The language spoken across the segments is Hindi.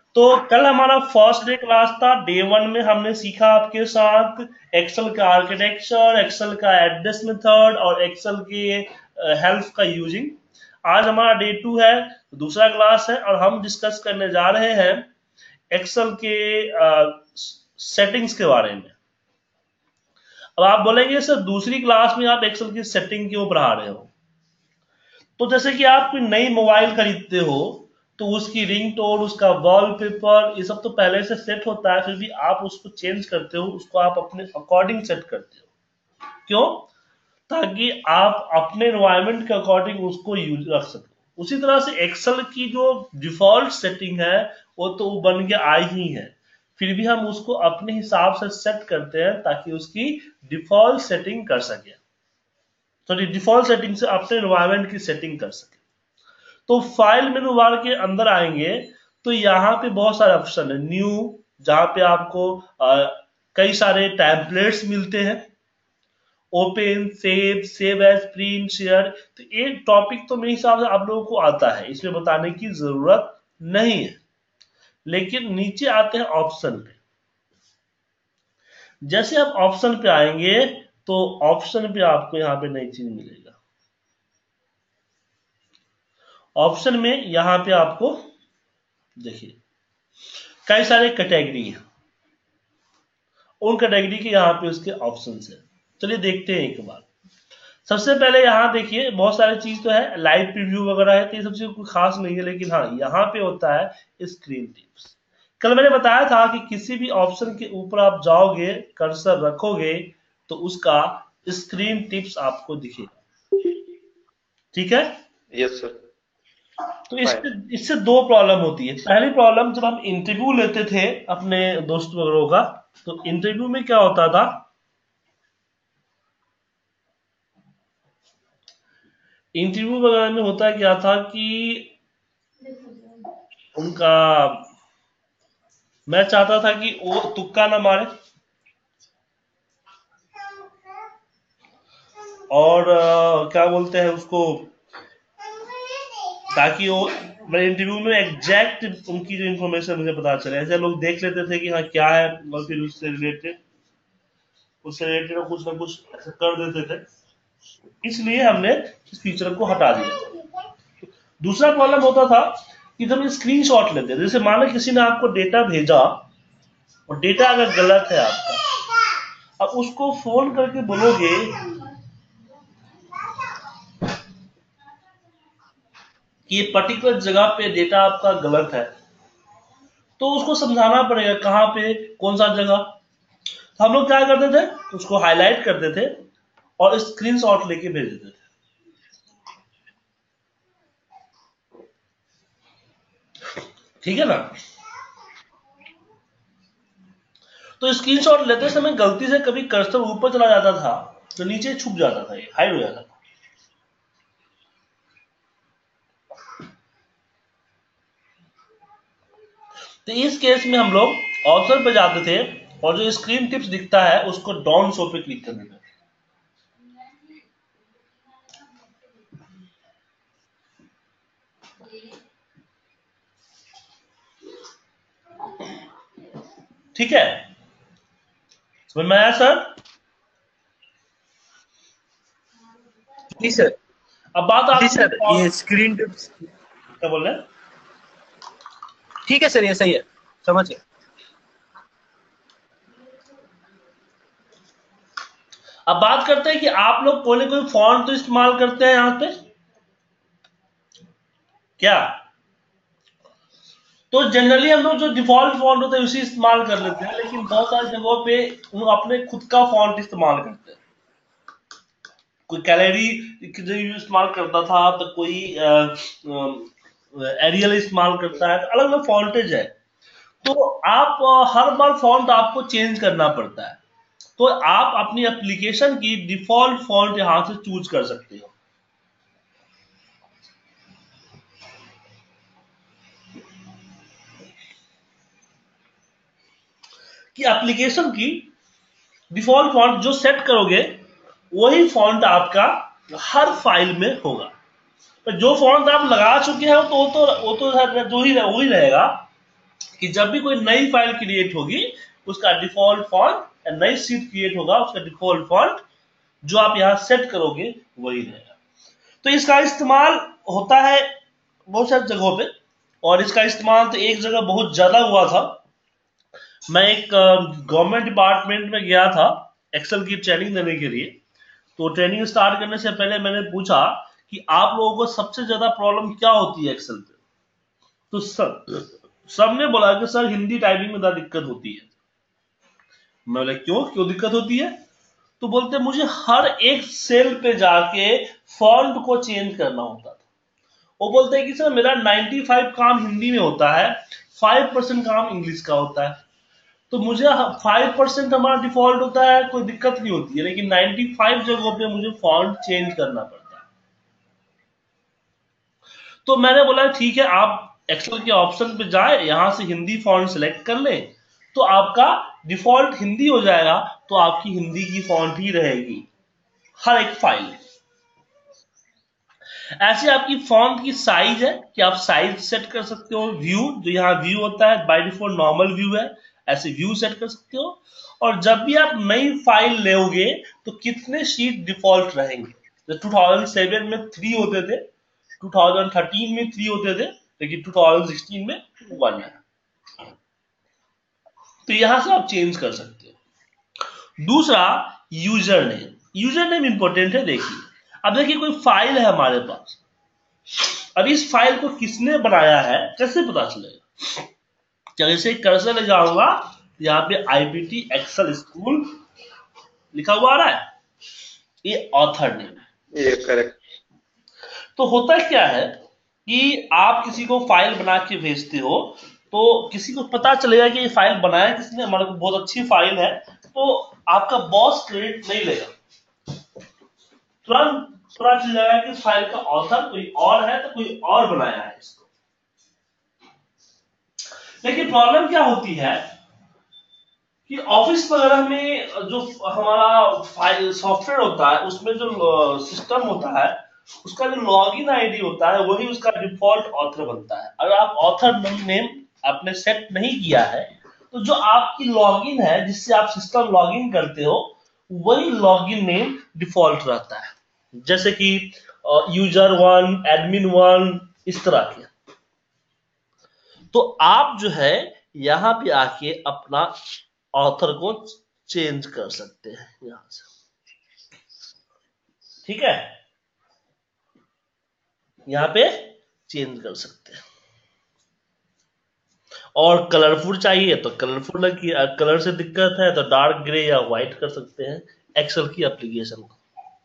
तो कल हमारा फर्स्ट डे क्लास था। डे 1 में हमने सीखा आपके साथ एक्सेल का आर्किटेक्चर, एक्सेल का एड्रेस मेथड और एक्सेल के हेल्प का यूजिंग। आज हमारा डे 2 है, दूसरा क्लास है, और हम डिस्कस करने जा रहे हैं एक्सेल के सेटिंग्स के बारे में। अब आप बोलेंगे सर दूसरी क्लास में आप एक्सेल की सेटिंग क्यों पढ़ा रहे हो? तो जैसे कि आप कोई नई मोबाइल खरीदते हो तो उसकी रिंगटोन, उसका वॉलपेपर, ये सब तो पहले से सेट होता है, फिर भी आप उसको चेंज करते हो, उसको आप अपने अकॉर्डिंग सेट करते हो। क्यों? ताकि आप अपने एनवायरनमेंट के अकॉर्डिंग उसको यूज रख सको। उसी तरह से एक्सेल की जो डिफॉल्ट सेटिंग है वो तो बन के आई ही है, फिर भी हम उसको अपने हिसाब से सेट करते हैं ताकि उसकी डिफॉल्ट सेटिंग कर सके, सॉरी डिफॉल्ट सेटिंग से अपने एनवायरनमेंट की सेटिंग कर सके। तो फाइल मेनू बार के अंदर आएंगे तो यहाँ पे बहुत सारे ऑप्शन है। न्यू, जहां पे आपको कई सारे टेम्पलेट्स मिलते हैं। Open, save as, print, share. तो एक टॉपिक तो मेरे हिसाब से आप लोगों को आता है, इसमें बताने की जरूरत नहीं है। लेकिन नीचे आते हैं ऑप्शन पे। जैसे आप ऑप्शन पे आएंगे तो ऑप्शन पे आपको यहाँ पे नई चीज मिलेगा। ऑप्शन में यहाँ पे आपको देखिए कई सारे कैटेगरी हैं, उन कैटेगरी के यहाँ पे उसके ऑप्शन है। चलिए देखते हैं एक बार। सबसे पहले यहाँ देखिए बहुत सारी चीज तो है, लाइव प्रीव्यू वगैरह है, तो ये सब चीज कोई खास नहीं है, लेकिन हाँ यहाँ पे होता है स्क्रीन टिप्स। कल मैंने बताया था कि किसी भी ऑप्शन के ऊपर आप जाओगे, कर्सर रखोगे तो उसका स्क्रीन टिप्स आपको दिखेगा। ठीक है? Yes sir. तो फाइन। इससे दो प्रॉब्लम होती है। पहली प्रॉब्लम, जब हम इंटरव्यू लेते थे अपने दोस्त वगैरह का, तो इंटरव्यू में क्या होता था, इंटरव्यू वगैरह में होता क्या था कि उनका, मैं चाहता था कि वो तुक्का ना मारे, और क्या बोलते हैं उसको, ताकि वो मेरे इंटरव्यू में एग्जैक्ट उनकी जो इन्फॉर्मेशन मुझे पता चले। ऐसे लोग देख लेते थे कि हाँ क्या है, और फिर उससे रिलेटेड कुछ ना कुछ ऐसे कर देते थे। इसलिए हमने इस फीचर को हटा दिया। दूसरा प्रॉब्लम होता था कि जब स्क्रीनशॉट लेते थे, जैसे मान लो किसी ने आपको डेटा भेजा और डेटा अगर गलत है आपका, अब उसको फोन करके बोलोगे कि ये पर्टिकुलर जगह पे डेटा आपका गलत है, तो उसको समझाना पड़ेगा कहाँ पे, कौन सा जगह। तो हम लोग क्या करते थे, उसको हाईलाइट करते थे और स्क्रीनशॉट लेके भेज देते थे। ठीक है ना? तो स्क्रीनशॉट लेते समय गलती से कभी कर्सर ऊपर चला जाता था तो नीचे छुप जाता था, ये हाइड हो जाता था। तो इस केस में हम लोग ऑप्शन पे जाते थे और जो स्क्रीन टिप्स दिखता है उसको डाउन शो पे क्लिक कर देते थे। ठीक है? समझ में आया सर? जी सर। अब बात जी आती सर, है, ये स्क्रीन टिप्स। क्या बोल रहे हैं? ठीक है सर, ये सही है, समझ गए। अब बात करते हैं कि आप लोग कोई ना कोई फॉन्ट तो इस्तेमाल करते हैं यहाँ पे क्या? तो जनरली हम लोग जो डिफॉल्ट फॉन्ट होता है उसी इस्तेमाल कर लेते हैं, लेकिन बहुत सारी जगहों पे हम अपने खुद का फॉन्ट इस्तेमाल करते हैं। कोई कैलरी जो इस्तेमाल करता था, तो कोई एरियल इस्तेमाल करता है, तो अलग अलग फॉन्टेज है। तो आप हर बार फॉन्ट आपको चेंज करना पड़ता है। तो आप अपनी एप्लीकेशन की डिफॉल्ट फॉन्ट यहां से चूज कर सकते हो। कि एप्लीकेशन की डिफॉल्ट फॉन्ट जो सेट करोगे वही फॉन्ट आपका हर फाइल में होगा। पर जो फॉन्ट आप लगा चुके हैं तो वो तो जो ही वही रहेगा, कि जब भी कोई नई फाइल क्रिएट होगी उसका डिफॉल्ट फॉन्ट, नई शीट क्रिएट होगा उसका डिफॉल्ट फॉन्ट जो आप यहाँ सेट करोगे वही रहेगा। तो इसका इस्तेमाल होता है बहुत सारी जगहों पे, और इसका इस्तेमाल तो एक जगह बहुत ज्यादा हुआ था। मैं एक गवर्नमेंट डिपार्टमेंट में गया था एक्सेल की ट्रेनिंग देने के लिए। तो ट्रेनिंग स्टार्ट करने से पहले मैंने पूछा कि आप लोगों को सबसे ज्यादा प्रॉब्लम क्या होती है एक्सेल पे। तो सबने बोला कि सर हिंदी टाइपिंग में ज्यादा दिक्कत होती है। मैं बोला क्यों क्यों दिक्कत होती है? तो बोलते मुझे हर एक सेल पे जाके फॉन्ट को चेंज करना होता था। वो बोलते हैं कि सर मेरा 95 काम हिंदी में होता है, 5% काम इंग्लिश का होता है। तो मुझे 5% हमारा डिफॉल्ट होता है, कोई दिक्कत नहीं होती है, लेकिन 95 जगहों पे मुझे फॉन्ट चेंज करना पड़ता है। तो मैंने बोला ठीक है, आप एक्सेल के ऑप्शन पे जाए, यहां से हिंदी फॉन्ट सिलेक्ट कर ले, तो आपका डिफॉल्ट हिंदी हो जाएगा, तो आपकी हिंदी की फॉन्ट ही रहेगी हर एक फाइल। ऐसे आपकी फॉन्ट की साइज है कि आप साइज सेट कर सकते हो। व्यू, जो यहाँ व्यू होता है बाय डिफॉल्ट नॉर्मल व्यू है, ऐसे व्यू सेट कर सकते हो। और जब भी आप नई फाइल लोगे तो कितने शीट डिफॉल्ट रहेंगे। तो 2007 में 3 होते थे, 2013 में 3 होते थे, लेकिन 2016 में 1 है। तो यहां से आप चेंज कर सकते हो। दूसरा, user name. User name important है। देखिए, अब देखिए कोई फाइल है हमारे पास, अब इस फाइल को किसने बनाया है कैसे पता चलेगा? जैसे कर्सर ले जाऊंगा, यहाँ पे आईपीटी एक्सेल स्कूल लिखा हुआ आ रहा है, ये ऑथर नेम। ये करेक्ट। तो होता क्या है कि आप किसी को फाइल बना के भेजते हो, तो किसी को पता चलेगा कि ये फाइल बनाया किसने, हमारे को बहुत अच्छी फाइल है, तो आपका बॉस क्रेडिट नहीं लेगा, तुरंत पता चल जाएगा कि इस फाइल का ऑथर कोई और है, तो कोई और बनाया है इसको। लेकिन प्रॉब्लम क्या होती है कि ऑफिस वगैरह में जो हमारा फाइल सॉफ्टवेयर होता है, उसमें जो सिस्टम होता है, उसका जो लॉगिन आईडी होता है वही उसका डिफॉल्ट ऑथर बनता है। अगर आप ऑथर नेम आपने सेट नहीं किया है, तो जो आपकी लॉगिन है जिससे आप सिस्टम लॉगिन करते हो, वही लॉगिन नेम डिफॉल्ट रहता है। जैसे कि यूजर 1, एडमिन 1, इस तरह के। तो आप जो है यहां पे आके अपना ऑथर को चेंज कर सकते हैं यहां से, ठीक है, यहां पे चेंज कर सकते हैं। और कलरफुल चाहिए तो कलरफुल, कलर से दिक्कत है तो डार्क ग्रे या व्हाइट कर सकते हैं एक्सेल की एप्लीकेशन को।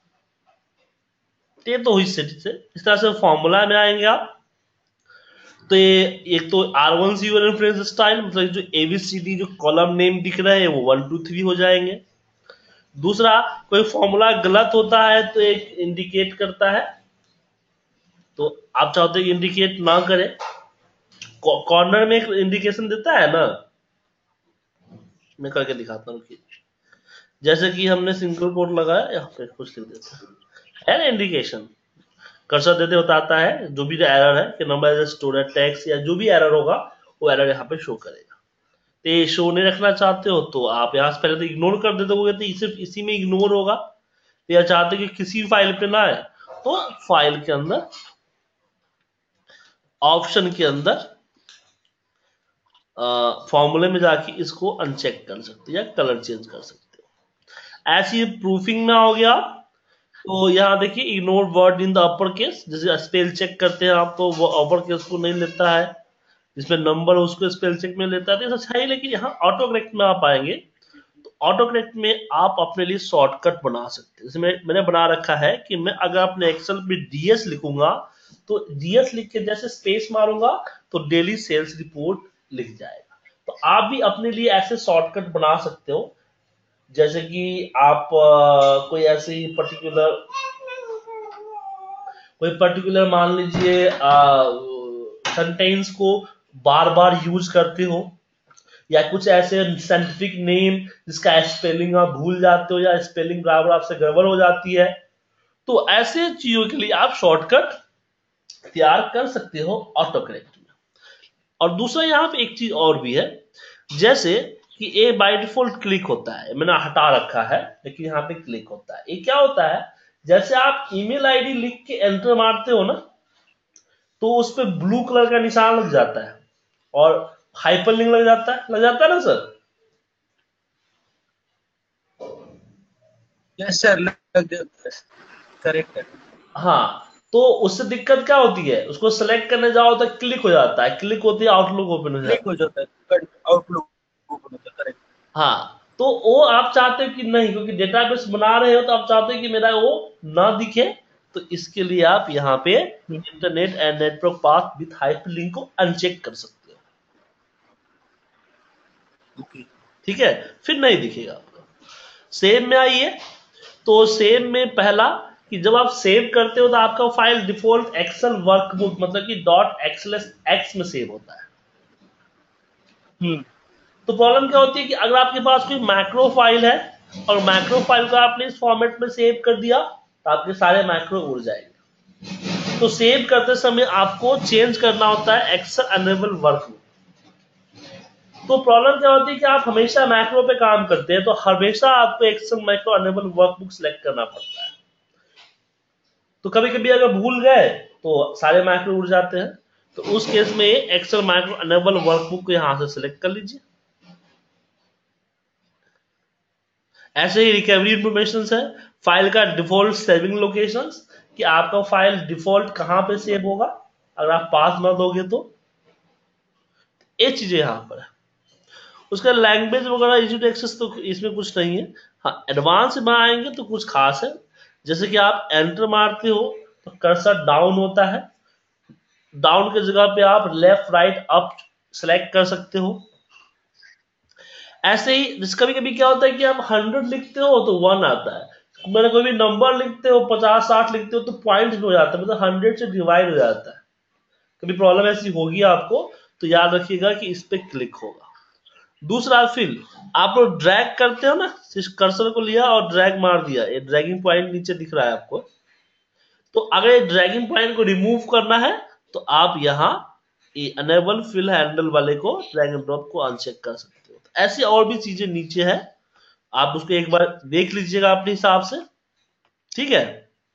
ये तो हुई से इस तरह से फॉर्मूला में आएंगे आप। तो ये एक तो R1C रेफरेंस स्टाइल, मतलब जो ABCD जो कॉलम नेम दिख रहे हैं वो 1 2 3 हो जाएंगे। दूसरा, कोई फॉर्मूला गलत होता है तो एक इंडिकेट करता है, तो आप चाहते हैं इंडिकेट ना करे, कॉर्नर में एक इंडिकेशन देता है ना, मैं करके दिखाता हूँ कि जैसे कि हमने सिंगल कोट लगाया, यहाँ पे कुछ लिख देता है ना इंडिकेशन, कर्सर देते बताता है जो भी एरर है कि नंबर एज स्टोरेज टैक्स या जो भी एरर होगा वो एरर यहाँ पे शो करेगा। तो ये शो नहीं रखना चाहते हो तो आप यहाँ से पहले तो इग्नोर कर देते हो, तो सिर्फ इसी में इग्नोर होगा। या चाहते कि किसी फाइल पे ना आए, तो फाइल के अंदर ऑप्शन के अंदर फॉर्मूले में जाके इसको अनचेक कर सकते हो या कलर चेंज कर सकते हो। ऐसी प्रूफिंग में हो गया, तो यहाँ देखिए ignore word in the upper case, जैसे स्पेल चेक करते हैं आप तो वो अपर केस को नहीं लेता है, जिसमें नंबर उसको स्पेल चेक में लेता है, तो अच्छा है। लेकिन यहाँ ऑटो करेक्ट में आप आएंगे तो ऑटो करेक्ट में आप अपने लिए शॉर्टकट बना सकते हैं। जैसे मैंने बना रखा है कि मैं अगर अपने एक्सेल में डीएस लिखूंगा तो डीएस लिख के जैसे स्पेस मारूंगा तो डेली सेल्स रिपोर्ट लिख जाएगा। तो आप भी अपने लिए ऐसे शॉर्टकट बना सकते हो, जैसे कि आप कोई ऐसी पर्टिकुलर मान लीजिए सेंटेंस को बार बार यूज करते हो, या कुछ ऐसे साइंटिफिक नेम जिसका स्पेलिंग आप भूल जाते हो या स्पेलिंग बराबर आपसे गड़बड़ हो जाती है, तो ऐसे चीजों के लिए आप शॉर्टकट तैयार कर सकते हो ऑटो करेक्ट में। और दूसरा यहाँ पे एक चीज और भी है, जैसे कि ए बाय डिफॉल्ट क्लिक होता है, मैंने हटा रखा है लेकिन यहाँ पे क्लिक होता है। ये क्या होता है, जैसे आप ईमेल आईडी लिख के एंटर मारते हो ना, तो उस पे ब्लू कलर का निशान लग जाता है और हाइपरलिंक लग जाता है ना सर। यस सर, करेक्ट है। हाँ, तो उससे दिक्कत क्या होती है, उसको सेलेक्ट करने जाओ तो क्लिक हो जाता है, क्लिक होती है आउटलुक ओपन हो क्लिक जाता हो जाता है, आउटलुक ओपन होता है, करेक्ट। है। हाँ, तो वो आप चाहते हो कि नहीं, क्योंकि डेटाबेस बना रहे हो तो आप चाहते हो कि मेरा वो ना दिखे, तो इसके लिए आप यहाँ पे internet and network path with hyperlink को अनचेक कर सकते हो। ओके। ठीक है, फिर नहीं दिखेगा आपको। सेव में आइए, तो सेव में पहला कि जब आप सेव करते हो तो आपका फाइल डिफॉल्ट एक्सेल वर्कबुक मतलब कि डॉट एक्स में सेव होता है। तो प्रॉब्लम क्या होती है कि अगर आपके पास कोई मैक्रो फाइल है और मैक्रो फाइल को आपने इस फॉर्मेट में सेव कर दिया तो आपके सारे मैक्रो उड़ जाएंगे। तो सेव करते समय आपको चेंज करना होता है एक्सेल अनेबल वर्कबुक। तो प्रॉब्लम क्या होती है कि आप हमेशा मैक्रो पे काम करते हैं, तो हमेशा आपको Excel macro enable workbook select करना पड़ता है। तो कभी कभी अगर भूल गए तो सारे मैक्रो उड़ जाते हैं, तो उस केस में एक्सेल मैक्रो अनेबल वर्कबुक को यहां से सिलेक्ट कर लीजिए। ऐसे ही रिकवरी इंफॉर्मेशन है, फाइल का डिफॉल्ट सेविंग लोकेशन, कि आपका फाइल डिफॉल्ट कहां पे सेव होगा अगर आप पास ना दोगे तो, ये चीजें यहां पर है। उसका लैंग्वेज वगैरह इजी टू एक्सेस तो इसमें कुछ नहीं है। हाँ, एडवांस में आएंगे तो कुछ खास है, जैसे कि आप एंटर मारते हो तो कर्सर डाउन होता है, डाउन की जगह पे आप लेफ्ट राइट अप सेलेक्ट कर सकते हो। ऐसे ही कभी कभी क्या होता है कि आप 100 लिखते हो तो 1 आता है, मैंने कोई भी नंबर लिखते हो 50-60 लिखते हो तो पॉइंट हो जाता है, मतलब 100 से डिवाइड हो जाता है। कभी प्रॉब्लम ऐसी होगी आपको तो याद रखिएगा कि इस पे क्लिक होगा। दूसरा, फिर आप लोग ड्रैग करते हो ना, कर्सर को लिया और ड्रैग मार दिया, ये ड्रैगिंग पॉइंट नीचे दिख रहा है आपको, तो अगर ये ड्रैगिंग पॉइंट को रिमूव करना है तो आप यहाँ अनेबल फिल हैंडल वाले को ड्रैग एंड ड्रॉप को अनचेक कर सकते हो। तो ऐसी और भी चीजें नीचे है, आप उसको एक बार देख लीजिएगा अपने हिसाब से। ठीक है,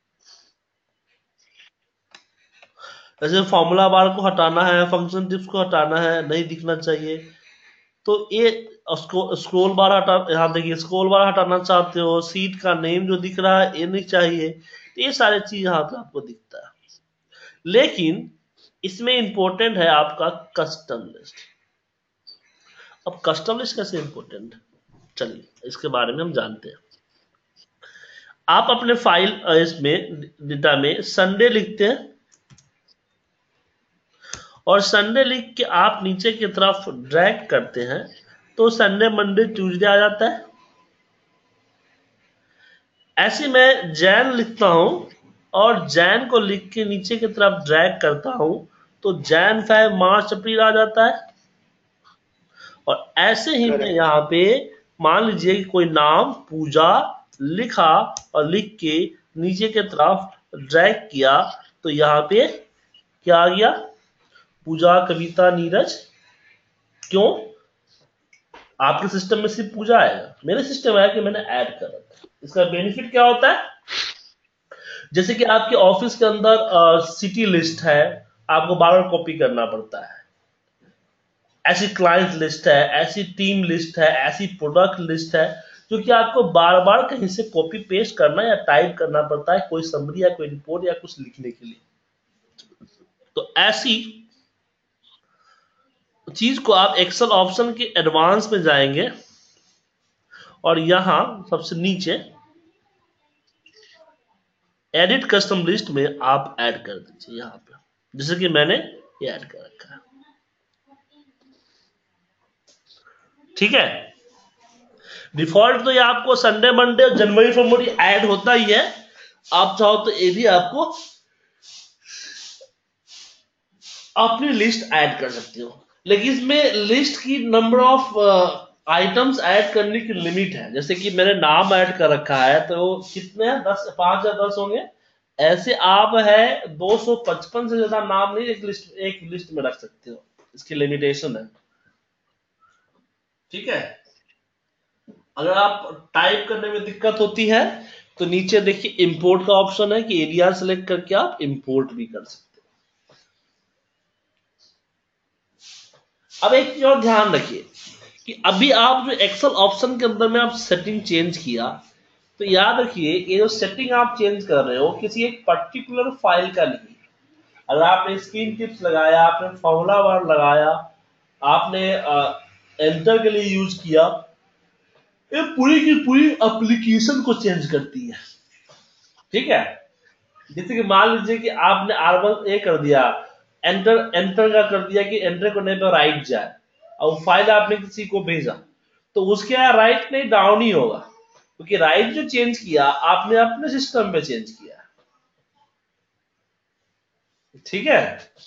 जैसे फॉर्मूला बार को हटाना है, फंक्शन टिप्स को हटाना है, नहीं दिखना चाहिए, तो ये उसको स्क्रॉल बार हटा, यहाँ देखिए स्क्रॉल बार हटाना चाहते हो, सीट का नेम जो दिख रहा है ये नहीं चाहिए, तो ये सारे चीज यहाँ पे आपको दिखता है। लेकिन इसमें इंपॉर्टेंट है आपका कस्टम लिस्ट। अब कस्टम लिस्ट कैसे इंपॉर्टेंट है, चलिए इसके बारे में हम जानते हैं। आप अपने फाइल इसमें डेटा में संडे लिखते हैं और संडे लिख के आप नीचे की तरफ ड्रैग करते हैं तो संडे मंडे ट्यूसडे आ जाता है। ऐसे मैं जैन लिखता हूं और जैन को लिख के नीचे की तरफ ड्रैग करता हूं तो जैन 5 मार्च अप्रैल आ जाता है। और ऐसे ही मैं यहाँ पे मान लीजिए कि कोई नाम पूजा लिखा और लिख के नीचे की तरफ ड्रैग किया तो यहाँ पे क्या आ गया, पूजा कविता नीरज। क्यों, आपके सिस्टम में सिर्फ पूजा आएगा, मेरे सिस्टम है कि मैंने ऐड कर रखा। इसका बेनिफिट क्या होता है, जैसे कि आपके ऑफिस के अंदर सिटी लिस्ट है, आपको बार बार कॉपी करना पड़ता है, ऐसी क्लाइंट लिस्ट है, ऐसी टीम लिस्ट है, ऐसी प्रोडक्ट लिस्ट है, जो कि आपको बार बार कहीं से कॉपी पेस्ट करना या टाइप करना पड़ता है, कोई समरी या कोई रिपोर्ट या कुछ लिखने के लिए। तो ऐसी चीज को आप एक्सेल ऑप्शन के एडवांस में जाएंगे और यहां सबसे नीचे एडिट कस्टम लिस्ट में आप ऐड कर दीजिए यहां पे, जैसे कि मैंने ये ऐड कर रखा है। ठीक है, डिफॉल्ट तो ये आपको संडे मंडे जनवरी फरवरी ऐड होता ही है, आप चाहो तो ये भी आपको अपनी लिस्ट ऐड कर सकते हो, लेकिन इसमें लिस्ट की नंबर ऑफ आइटम्स ऐड करने की लिमिट है। जैसे कि मैंने नाम ऐड कर रखा है तो कितने हैं, 10 5 या 10 होंगे। ऐसे आप है 255 से ज्यादा नाम नहीं एक लिस्ट में रख सकते हो। इसकी लिमिटेशन है। ठीक है, अगर आप टाइप करने में दिक्कत होती है तो नीचे देखिए इंपोर्ट का ऑप्शन है कि एरिया सेलेक्ट करके आप इंपोर्ट भी कर सकते हो। अब एक चीज और ध्यान रखिए कि अभी आप जो एक्सेल ऑप्शन के अंदर में आप सेटिंग चेंज किया, तो याद रखिए ये जो सेटिंग आप चेंज कर रहे हो किसी एक पर्टिकुलर फाइल का नहीं। अगर आपने स्क्रीन टिप्स लगाया, आपने फॉर्मूला बार लगाया, आपने एंटर के लिए यूज किया, ये पूरी की पूरी एप्लीकेशन को चेंज करती है। ठीक है, जैसे कि मान लीजिए कि आपने R1 ए कर दिया, एंटर का कर दिया कि एंटर करने पर राइट जाए, और फाइल आपने किसी को भेजा तो उसके यहाँ राइट नहीं डाउन ही होगा, क्योंकि राइट जो चेंज किया आपने अपने सिस्टम में चेंज किया। ठीक है,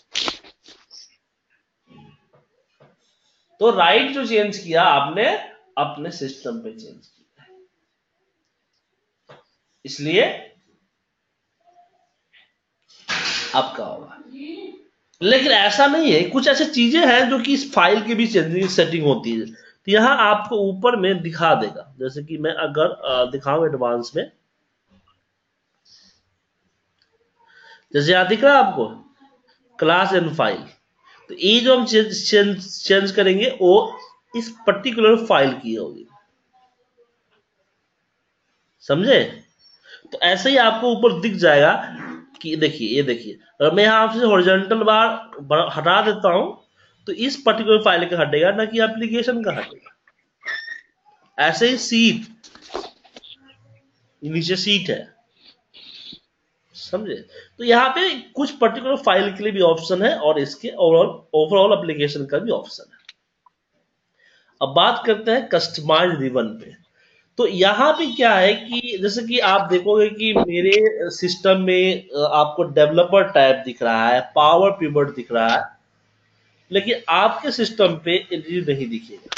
तो राइट जो चेंज किया आपने अपने सिस्टम पे चेंज किया, इसलिए आपका होगा। लेकिन ऐसा नहीं है, कुछ ऐसी चीजें हैं जो कि इस फाइल के भी चेंजिंग सेटिंग होती है, तो यहां आपको ऊपर में दिखा देगा। जैसे कि मैं अगर दिखाऊं एडवांस में, जैसे यहां दिख रहा है आपको क्लास एंड फाइल, तो ये जो हम चेंज करेंगे वो इस पर्टिकुलर फाइल की होगी, समझे। तो ऐसे ही आपको ऊपर दिख जाएगा कि देखिए, ये देखिए, अगर मैं यहां से हॉरिजॉन्टल बार हटा देता हूं तो इस पर्टिकुलर फाइल का हटेगा, ना कि एप्लीकेशन का हटेगा। ऐसे ही सीट, नीचे सीट है, समझे। तो यहाँ पे कुछ पर्टिकुलर फाइल के लिए भी ऑप्शन है और इसके ओवरऑल एप्लीकेशन का भी ऑप्शन है। अब बात करते हैं कस्टमाइज रिबन पे। तो यहाँ पे क्या है कि जैसे कि आप देखोगे कि मेरे सिस्टम में आपको डेवलपर टाइप दिख रहा है, पावर पिवट दिख रहा है, लेकिन आपके सिस्टम पे एलईडी नहीं दिखेगा।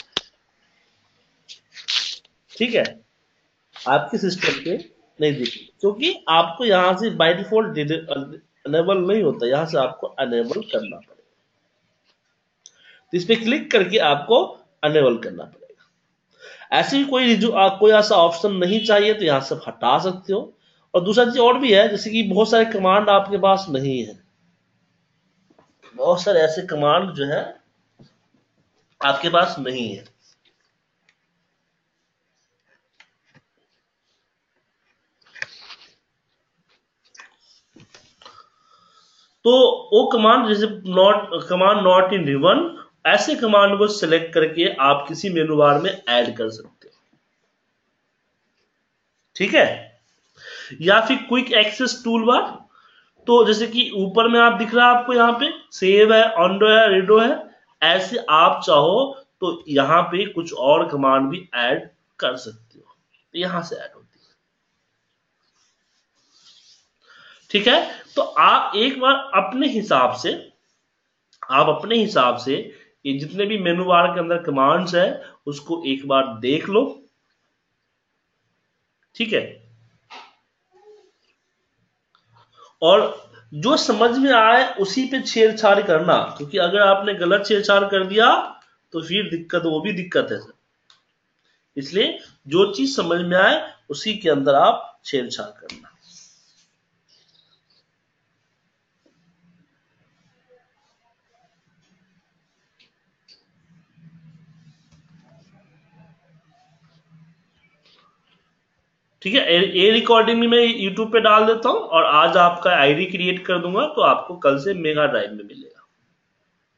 ठीक है, आपके सिस्टम पे नहीं दिखेगा क्योंकि आपको यहां से बाय डिफॉल्ट अनेबल नहीं होता, यहां से आपको अनेबल करना पड़ेगा। तो इस पे क्लिक करके आपको अनेबल करना पड़ेगा। ऐसे ही कोई ऐसा ऑप्शन नहीं चाहिए तो यहां से हटा सकते हो। और दूसरा चीज और भी है, जैसे कि बहुत सारे कमांड आपके पास नहीं है, बहुत सारे ऐसे कमांड जो है आपके पास नहीं है। तो वो कमांड जैसे नॉट इन रिबन, ऐसे कमांड को सिलेक्ट करके आप किसी मेनू बार में ऐड कर सकते हो। ठीक है, या फिर क्विक एक्सेस टूल बार, तो जैसे कि ऊपर में आप दिख रहा है आपको, यहाँ पे सेव है, ऑनडो है, रेडो है, ऐसे आप चाहो तो यहाँ पे कुछ और कमांड भी ऐड कर सकते हो, तो यहां से ऐड होती है। ठीक है, तो आप एक बार अपने हिसाब से ये जितने भी मेनू बार के अंदर कमांड्स है उसको एक बार देख लो। ठीक है, और जो समझ में आए उसी पे छेड़छाड़ करना, क्योंकि अगर आपने गलत छेड़छाड़ कर दिया तो फिर वो भी दिक्कत है सर। इसलिए जो चीज समझ में आए उसी के अंदर आप छेड़छाड़ करना। ठीक है, ये रिकॉर्डिंग भी मैं यूट्यूब पे डाल देता हूं और आज आपका आईडी क्रिएट कर दूंगा, तो आपको कल से मेगा ड्राइव में मिलेगा।